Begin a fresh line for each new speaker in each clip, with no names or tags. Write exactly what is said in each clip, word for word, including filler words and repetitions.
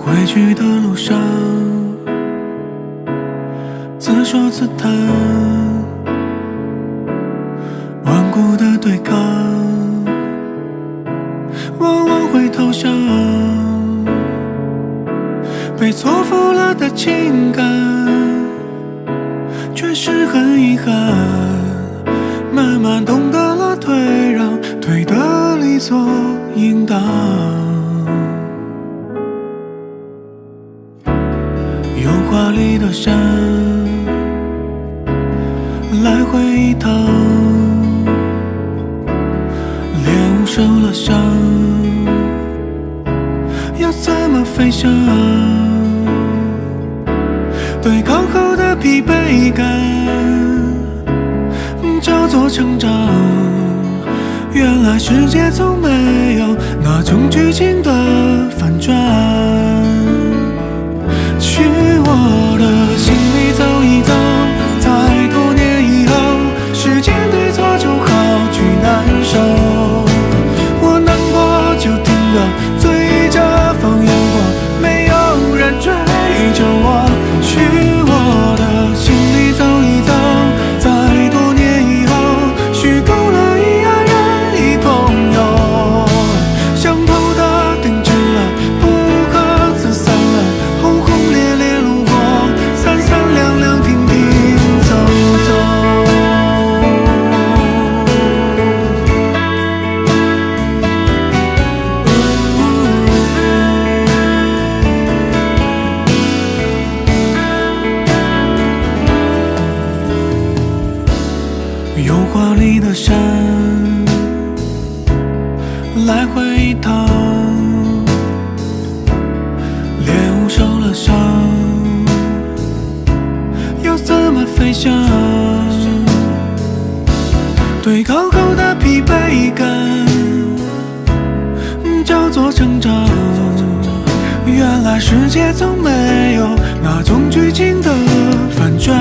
回去的路上，自说自叹，顽固的对抗，往往会投降。被错付了的情感，却是很遗憾。慢慢懂得了退让，退得理所应当。有华丽的山，来回一趟，脸受了伤，要怎么飞翔？对抗后的疲惫感，叫做成长。原来世界从没有那种剧情的反转。去我的心里走一走，在多年以后，时间对错就好聚难收。我难过就听歌，醉着放烟火，没有人追着我。去我的心里走一走，在多年以后，虚构了一爱人一朋友，相投的定制了，不可自散了，轰轰烈烈路过，三三两两停停走走。有华丽的山，来回一趟，脸受了伤，要怎么飞翔？对抗后的疲惫感，叫做成长。原来世界从没有那种剧情的反转。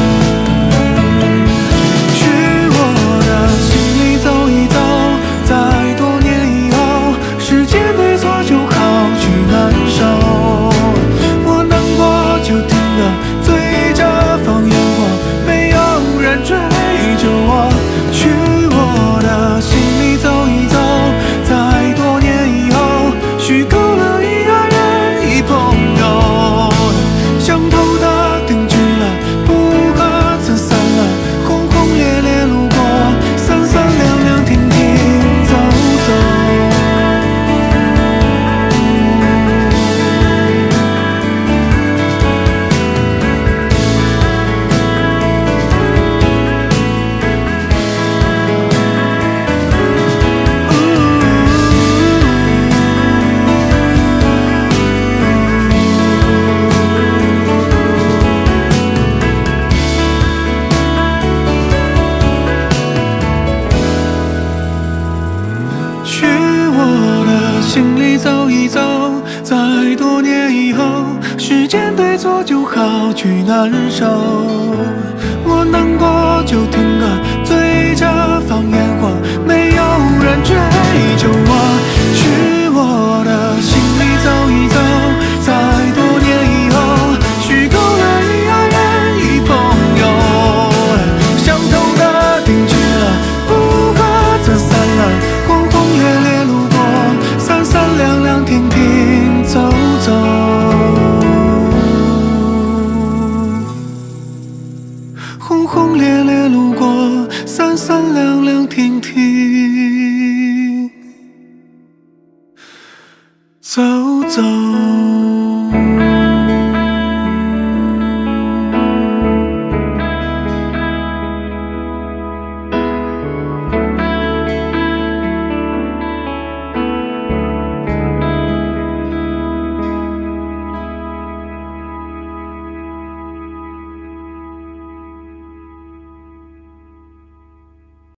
心里走一走，在多年以后，时间对错就好聚难收。我难过就听歌，醉着放烟火，没有人追究我。去我的心里走一走，在多年以后，虚构了一爱人一朋友，相同的定制了，不可自散了，轰轰烈烈路过，三三两两停停走走。轰轰烈烈路过，三三两两停停走走。